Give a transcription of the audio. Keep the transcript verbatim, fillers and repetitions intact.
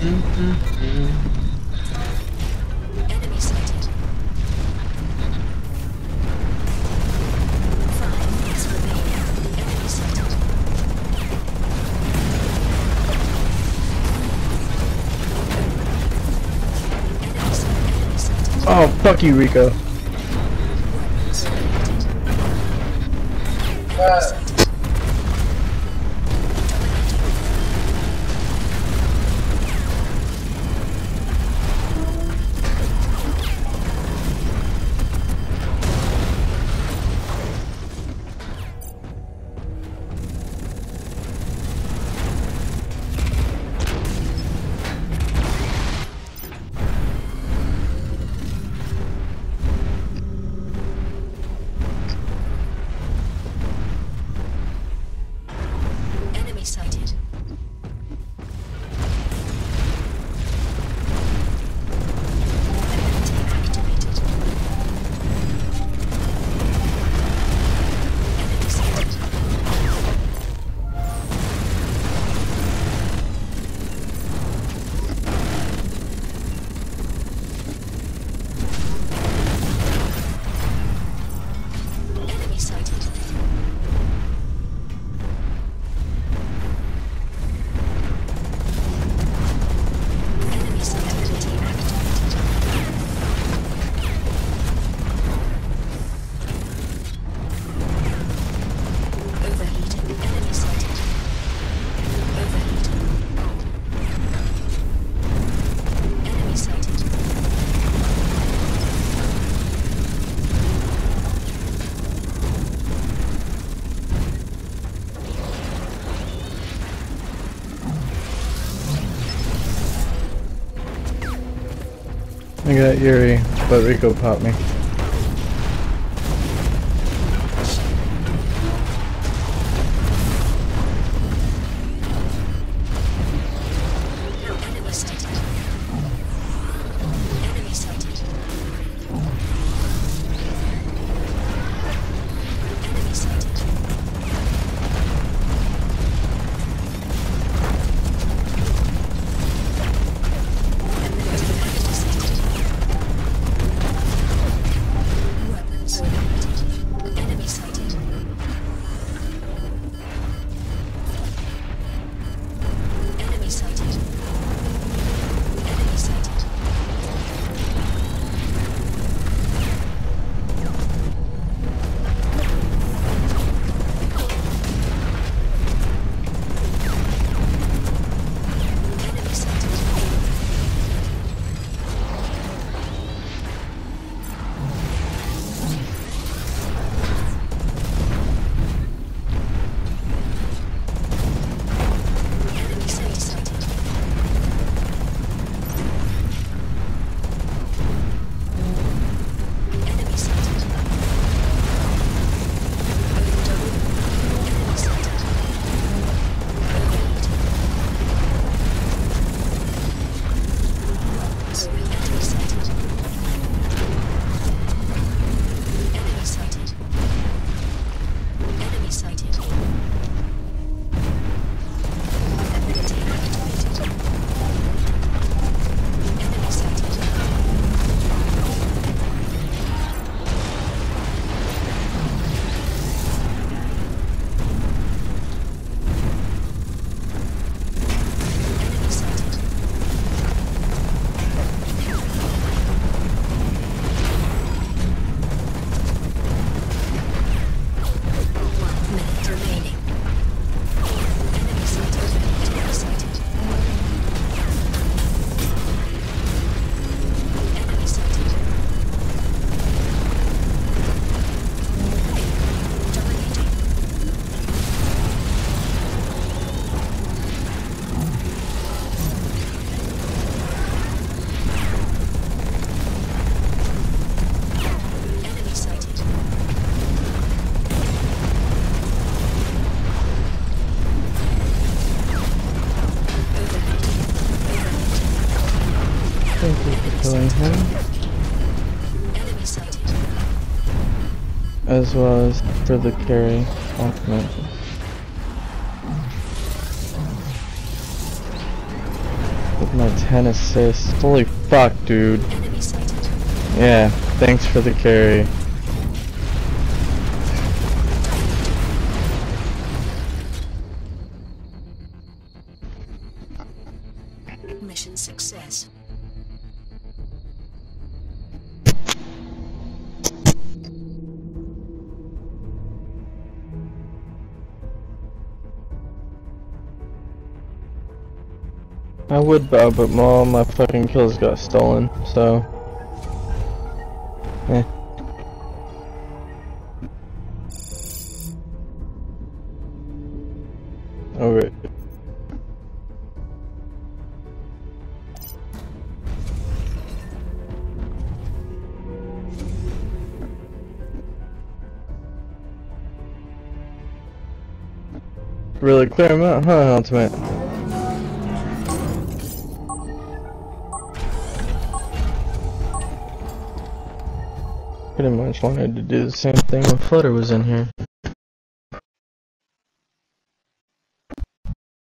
Enemy sighted. Five minutes remaining. Enemy sighted. Enemy sighted. Enemy sighted. Oh, fuck you, Rico. Uh. Enemy sighted. Activated. Enemy sighted. Enemy sighted. Enemy sighted. Ability activated. Overheating. Enemy sighted. Overheating. Enemy sighted. I got Yuri, but Rico popped me. Enemy sighted. Enemy sighted. Enemy sighted. Ability activated. Weapons overheated. Enemy sighted. Enemy sighted. Enemy sighted. Enemy sighted. Enemy sighted. Enemy sighted. Enemy sighted. Overheating. Enemy sighted. Enemy sighted. Enemy sighted. Ability activated. Enemy sighted. Enemy sighted. One minute remaining. Enemy sighted. Enemy sighted. Enemy sighted. Dominating. Enemy sighted. Thank you for killing him, Enemy sighted. as well as for the carry compliment. The My ten assists. Holy fuck, dude. Enemy sighted. Yeah, thanks for the carry. Mission success. I would bow, but all my fucking kills got stolen, so... Eh. Oh, wait. Really clear him out, huh, Ultimate? Pretty much wanted to do the same thing when Flutter was in here.